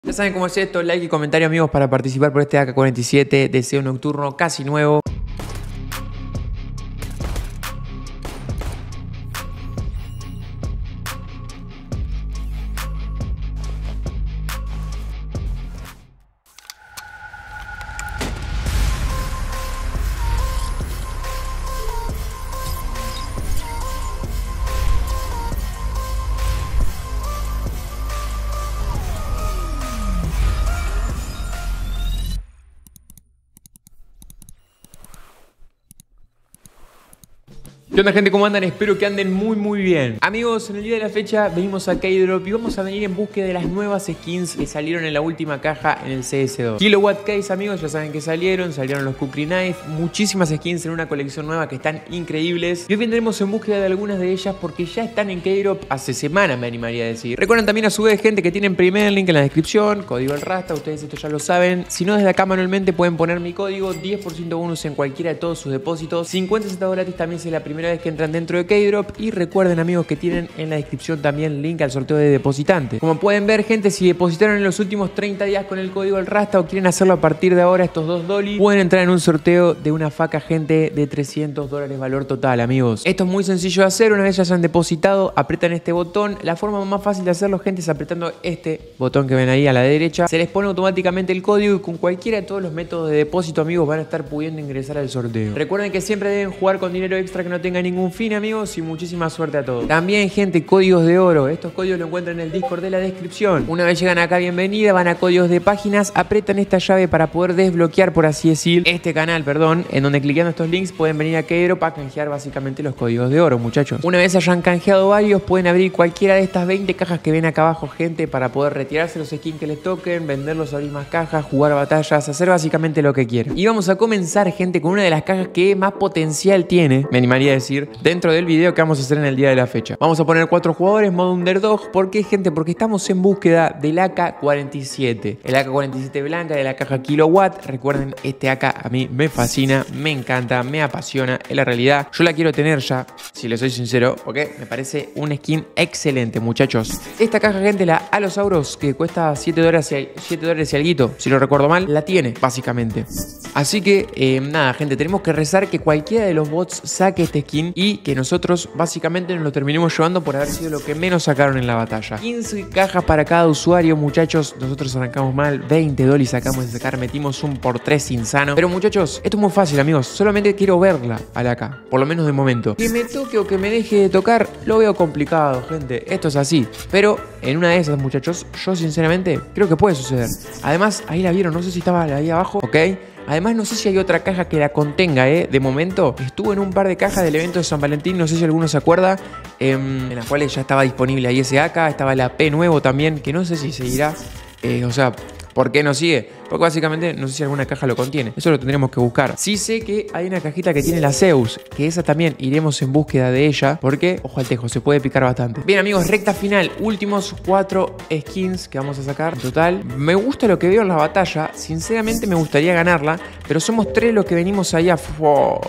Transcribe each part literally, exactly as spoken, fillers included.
Ya saben cómo es esto, like y comentario amigos para participar por este A K cuarenta y siete Deseo Nocturno casi nuevo. ¿Qué onda, gente? ¿Cómo andan? Espero que anden muy muy bien. Amigos, en el día de la fecha venimos a K-Drop y vamos a venir en búsqueda de las nuevas skins que salieron en la última caja en el C S dos. Kilowatt Case, amigos, ya saben que salieron, salieron los Kukri Knife, muchísimas skins en una colección nueva que están increíbles. Y hoy vendremos en búsqueda de algunas de ellas porque ya están en K-Drop hace semanas, me animaría a decir. Recuerden también a su vez, gente, que tienen primer link en la descripción, código el Rasta, ustedes esto ya lo saben. Si no, desde acá manualmente pueden poner mi código, diez por ciento bonus en cualquiera de todos sus depósitos, cincuenta centavos gratis también si es la primera vez que entran dentro de K-Drop. Y recuerden, amigos, que tienen en la descripción también link al sorteo de depositante. Como pueden ver, gente, si depositaron en los últimos treinta días con el código El Rasta o quieren hacerlo a partir de ahora, estos dos dólares, pueden entrar en un sorteo de una faca, gente, de trescientos dólares valor total, amigos. Esto es muy sencillo de hacer. Una vez ya hayan depositado, apretan este botón. La forma más fácil de hacerlo, gente, es apretando este botón que ven ahí a la derecha. Se les pone automáticamente el código y con cualquiera de todos los métodos de depósito, amigos, van a estar pudiendo ingresar al sorteo. Recuerden que siempre deben jugar con dinero extra que no tenga ningún fin, amigos, y muchísima suerte a todos. También, gente, códigos de oro. Estos códigos los encuentran en el Discord de la descripción. Una vez llegan acá, bienvenida, van a códigos de páginas, apretan esta llave para poder desbloquear, por así decir, este canal, perdón, en donde clicando estos links pueden venir a K-Drop para canjear básicamente los códigos de oro, muchachos. Una vez hayan canjeado varios, pueden abrir cualquiera de estas veinte cajas que ven acá abajo, gente, para poder retirarse los skins que les toquen, venderlos, abrir más cajas, jugar batallas, hacer básicamente lo que quieran. Y vamos a comenzar, gente, con una de las cajas que más potencial tiene, me animaría a decir, dentro del video que vamos a hacer en el día de la fecha. Vamos a poner cuatro jugadores, modo underdog. ¿Por qué, gente? Porque estamos en búsqueda del A K cuarenta y siete. El A K cuarenta y siete blanca de la caja Kilowatt. Recuerden, este A K a mí me fascina, me encanta, me apasiona. En la realidad, yo la quiero tener ya, si les soy sincero, porque me parece un skin excelente, muchachos. Esta caja, gente, la Allosaurus, que cuesta siete dólares y, siete dólares y alguito, si no recuerdo mal, la tiene, básicamente. Así que, eh, nada, gente, tenemos que rezar que cualquiera de los bots saque este skin y que nosotros, básicamente, nos lo terminemos llevando por haber sido lo que menos sacaron en la batalla. quince cajas para cada usuario, muchachos. Nosotros arrancamos mal, veinte dólares sacamos de sacar, metimos un por tres insano. Pero, muchachos, esto es muy fácil, amigos. Solamente quiero verla a la A K, por lo menos de momento. Que me toque o que me deje de tocar, lo veo complicado, gente. Esto es así. Pero en una de esas, muchachos, yo sinceramente creo que puede suceder. Además, ahí la vieron, no sé si estaba ahí abajo, ¿ok? Además, no sé si hay otra caja que la contenga, ¿eh? De momento, estuvo en un par de cajas del evento de San Valentín, no sé si alguno se acuerda, eh, en las cuales ya estaba disponible ahí ese A K, estaba la P nuevo también, que no sé si seguirá, eh, o sea, ¿por qué no sigue? Porque básicamente no sé si alguna caja lo contiene. Eso lo tendremos que buscar. Sí sé que hay una cajita que tiene la Zeus, que esa también iremos en búsqueda de ella, porque, ojo al tejo, se puede picar bastante. Bien, amigos, recta final. Últimos cuatro skins que vamos a sacar en total. Me gusta lo que veo en la batalla. Sinceramente me gustaría ganarla, pero somos tres los que venimos allá. Wow.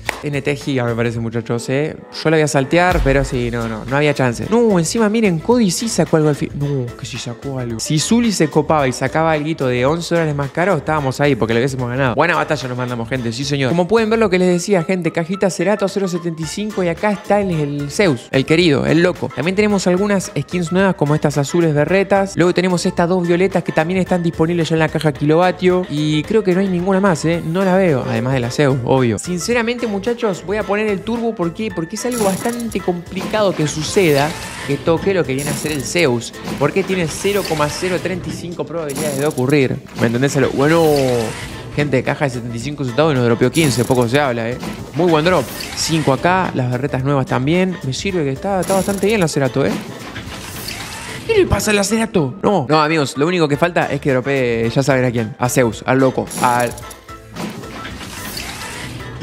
N T Giga me parece, muchachos, eh. Yo la voy a saltear, pero sí, no, no, no había chance. No, encima miren, Cody sí sacó algo al fin. No, que sí sacó algo. Si Zully se copaba y sacaba algo de once dólares más caro, estábamos ahí porque le hubiésemos ganado. Buena batalla nos mandamos, gente, sí señor. Como pueden ver lo que les decía, gente, cajita Cerato cero setenta y cinco y acá está el, el Zeus, el querido, el loco. También tenemos algunas skins nuevas como estas azules berretas. Luego tenemos estas dos violetas que también están disponibles ya en la caja Kilovatio. Y creo que no hay ninguna más, eh. No la veo, además de la Zeus, obvio. Sinceramente, muchachos, voy a poner el turbo. ¿Por qué? Porque es algo bastante complicado que suceda que toque lo que viene a ser el Zeus, porque tiene cero coma cero treinta y cinco probabilidades de ocurrir. ¿Me entendés? Bueno, gente, caja de setenta y cinco centavos y nos dropeó quince, poco se habla, eh. Muy buen drop. cinco acá, las berretas nuevas también. Me sirve que está, está bastante bien la Cerato, eh. ¿Qué le pasa al Acerato? No, no, amigos, lo único que falta es que dropee, ya saben a quién, a Zeus, al loco, al...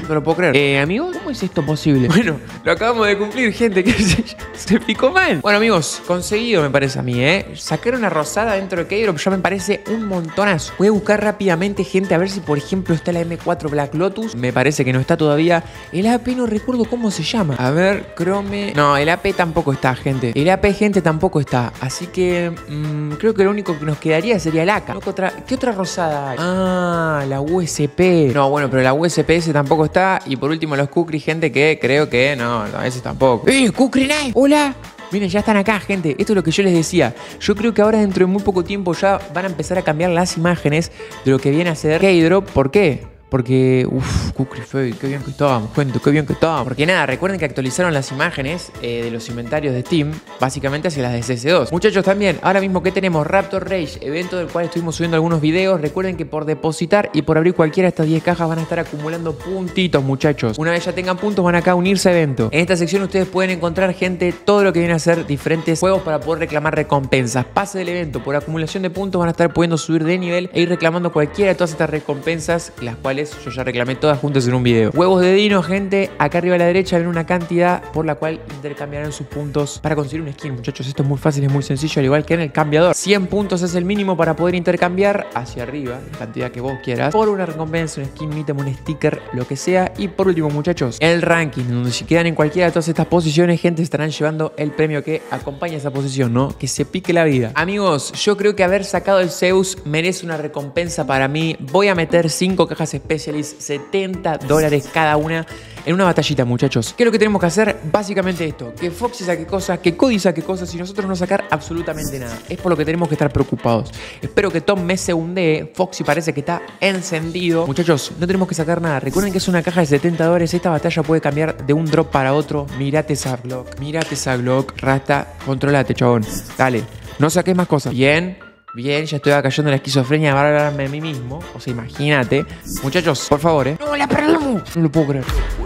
No lo puedo creer. Eh, amigos, ¿cómo es esto posible? Bueno, lo acabamos de cumplir, gente. Que se, se picó mal. Bueno, amigos, conseguido me parece a mí, ¿eh? Sacar una rosada dentro de Keydrop ya me parece un montonazo. Voy a buscar rápidamente, gente, a ver si, por ejemplo, está la M cuatro Black Lotus. Me parece que no está todavía. El A P no recuerdo cómo se llama. A ver, Chrome... No, el A P tampoco está, gente. El A P, gente, tampoco está. Así que mmm, creo que lo único que nos quedaría sería el A K. ¿Qué otra, ¿Qué otra rosada hay? Ah, la U S P. No, bueno, pero la U S P S tampoco está. Y por último los Kukri, gente, que creo que no, a veces tampoco. ¡Eh, Kukri Knife! ¡Hola! Miren, ya están acá, gente. Esto es lo que yo les decía. Yo creo que ahora dentro de muy poco tiempo ya van a empezar a cambiar las imágenes de lo que viene a ser Keydrop. ¿Por qué? Porque, uff, Kukri Fake, qué bien que estábamos, gente, qué bien que estábamos. Porque nada, recuerden que actualizaron las imágenes eh, de los inventarios de Steam, básicamente hacia las de C S dos. Muchachos, también, ahora mismo que tenemos Raptor Rage, evento del cual estuvimos subiendo algunos videos. Recuerden que por depositar y por abrir cualquiera de estas diez cajas van a estar acumulando puntitos, muchachos. Una vez ya tengan puntos, van acá a unirse a evento. En esta sección ustedes pueden encontrar, gente, todo lo que viene a ser diferentes juegos para poder reclamar recompensas. Pase del evento, por acumulación de puntos van a estar pudiendo subir de nivel e ir reclamando cualquiera de todas estas recompensas, las cuales yo ya reclamé todas juntas en un video. Huevos de dino, gente. Acá arriba a la derecha ven una cantidad por la cual intercambiarán sus puntos para conseguir un skin, muchachos. Esto es muy fácil, es muy sencillo, al igual que en el cambiador. cien puntos es el mínimo para poder intercambiar hacia arriba, la cantidad que vos quieras, por una recompensa, un skin, un ítem, un sticker, lo que sea. Y por último, muchachos, el ranking, donde si quedan en cualquiera de todas estas posiciones, gente, estarán llevando el premio que acompaña esa posición, ¿no? Que se pique la vida. Amigos, yo creo que haber sacado el Zeus merece una recompensa para mí. Voy a meter cinco cajas Specialist, setenta dólares cada una, en una batallita, muchachos. ¿Qué es lo que tenemos que hacer? Básicamente esto, que Foxy saque cosas, que Cody saque cosas y nosotros no sacar absolutamente nada. Es por lo que tenemos que estar preocupados. Espero que Tom me segundee. Foxy parece que está encendido. Muchachos, no tenemos que sacar nada. Recuerden que es una caja de setenta dólares. Esta batalla puede cambiar de un drop para otro. Mirate esa Glock, mirate esa Glock, Rasta, controlate, chabón. Dale, no saques más cosas. Bien. Bien, ya estoy cayendo en la esquizofrenia de hablarme a mí mismo. O sea, imagínate. Muchachos, por favor, ¿eh? ¡No, la perdemos! No lo puedo creer.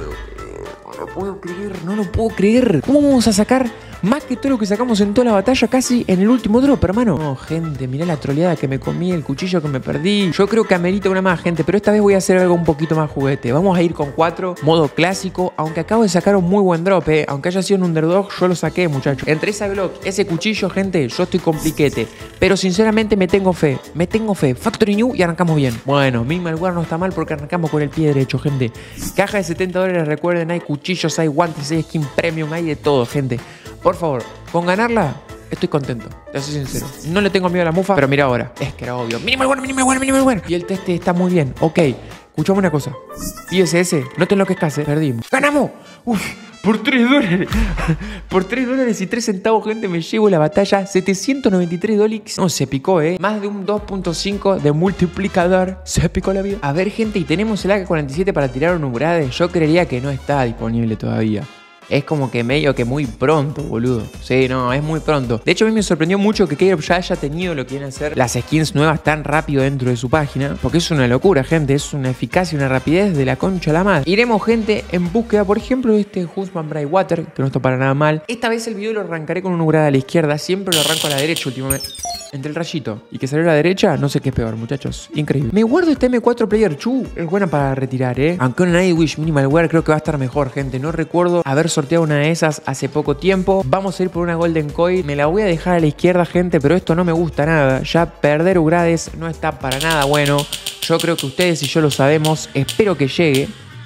No lo puedo creer. No lo puedo creer. ¿Cómo vamos a sacar más que todo lo que sacamos en toda la batalla casi en el último drop, hermano? No, gente, mirá la troleada que me comí, el cuchillo que me perdí. Yo creo que amerita una más, gente, pero esta vez voy a hacer algo un poquito más juguete. Vamos a ir con cuatro, modo clásico, aunque acabo de sacar un muy buen drop, eh. Aunque haya sido un underdog, yo lo saqué, muchachos. Entre esa Glock, ese cuchillo, gente, yo estoy compliquete. Pero sinceramente me tengo fe, me tengo fe. Factory New y arrancamos bien. Bueno, mi malware no está mal porque arrancamos con el pie derecho, gente. Caja de setenta dólares, recuerden, hay cuchillos, hay guantes, hay skin premium, hay de todo, gente. Por favor, con ganarla, estoy contento, te soy sincero. No le tengo miedo a la mufa, pero mira ahora. Es que era obvio. Mínimo bueno, mínimo bueno, mínimo bueno. Y el test está muy bien. Ok, escuchame una cosa. I S S, no te enloquezcas, eh. Perdimos. ¡Ganamos! Uf, por tres dólares. Por tres dólares y tres centavos, gente, me llevo la batalla. setecientos noventa y tres dólares. No, se picó, eh. Más de un dos punto cinco de multiplicador. Se picó la vida. A ver, gente, y tenemos el A K cuarenta y siete para tirar un Ugrade. Yo creería que no está disponible todavía. Es como que medio que muy pronto, boludo. Sí, no, es muy pronto. De hecho, a mí me sorprendió mucho que Keydrop ya haya tenido lo que vienen a ser las skins nuevas tan rápido dentro de su página. Porque es una locura, gente. Es una eficacia y una rapidez de la concha a la madre. Iremos, gente, en búsqueda, por ejemplo, de este Husband Brightwater, que no está para nada mal. Esta vez el video lo arrancaré con un Ugrade a la izquierda. Siempre lo arranco a la derecha últimamente. Entre el rayito y que salió a la derecha, no sé qué es peor, muchachos. Increíble. Me guardo este M cuatro Player Chu. Es buena para retirar, ¿eh? Aunque una Nightwish Minimal Wear creo que va a estar mejor, gente. No recuerdo haber sorteado una de esas hace poco tiempo. Vamos a ir por una Golden Coin. Me la voy a dejar a la izquierda, gente, pero esto no me gusta nada. Ya perder Ugrades no está para nada bueno. Yo creo que ustedes y yo lo sabemos. Espero que llegue.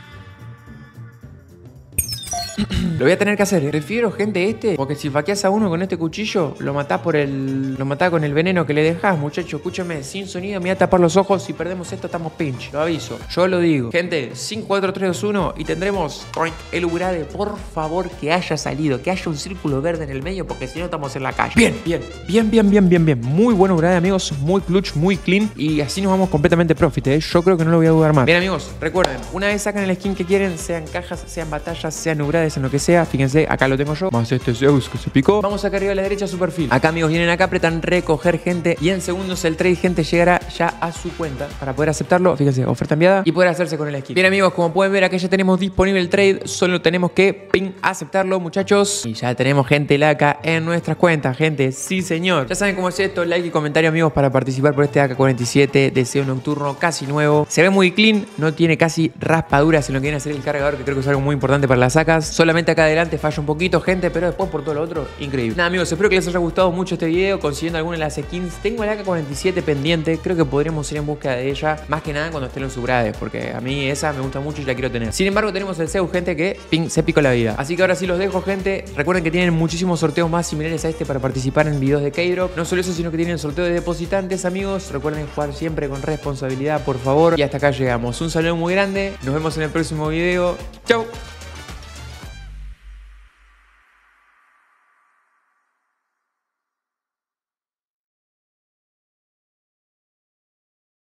Lo voy a tener que hacer, ¿eh? Prefiero, gente, este, porque si faqueas a uno con este cuchillo, lo matás por el... Lo matás con el veneno que le dejás, muchachos. Escúchame, sin sonido, me voy a tapar los ojos. Si perdemos esto, estamos pinch. Lo aviso, yo lo digo. Gente, cinco, cuatro, tres, dos, uno y tendremos el Ugrade. Por favor, que haya salido, que haya un círculo verde en el medio, porque si no estamos en la calle. Bien, bien, bien, bien, bien, bien, bien. Muy buen Ugrade, amigos, muy clutch, muy clean. Y así nos vamos completamente profit, ¿eh? Yo creo que no lo voy a dudar más. Bien, amigos, recuerden, una vez sacan el skin que quieren, sean cajas, sean batallas, sean Ugrades, habilidades, en lo que sea. Fíjense, acá lo tengo yo. Más este Zeus que se picó. Vamos acá arriba a la derecha su perfil. Acá, amigos, vienen acá, apretan recoger gente y en segundos el trade, gente, llegará ya a su cuenta para poder aceptarlo. Fíjense, oferta enviada y poder hacerse con el skin. Bien, amigos, como pueden ver, acá ya tenemos disponible el trade. Solo tenemos que ping, aceptarlo, muchachos. Y ya tenemos gente laca en nuestras cuentas, gente. Sí, señor. Ya saben cómo es esto. Like y comentario, amigos, para participar por este A K cuarenta y siete Deseo Nocturno casi nuevo. Se ve muy clean, no tiene casi raspaduras en lo que viene a ser el cargador, que creo que es algo muy importante para las A Ks. Solamente acá adelante falla un poquito, gente, pero después por todo lo otro, increíble. Nada, amigos, espero que les haya gustado mucho este video, consiguiendo alguna de las skins. Tengo el A K cuarenta y siete pendiente, creo que podremos ir en búsqueda de ella, más que nada cuando estén los subgrades, porque a mí esa me gusta mucho y la quiero tener. Sin embargo, tenemos el Zeus, gente, que ping, se picó la vida. Así que ahora sí los dejo, gente. Recuerden que tienen muchísimos sorteos más similares a este para participar en videos de K-Drop. No solo eso, sino que tienen sorteo de depositantes, amigos. Recuerden jugar siempre con responsabilidad, por favor. Y hasta acá llegamos. Un saludo muy grande. Nos vemos en el próximo video. Chau.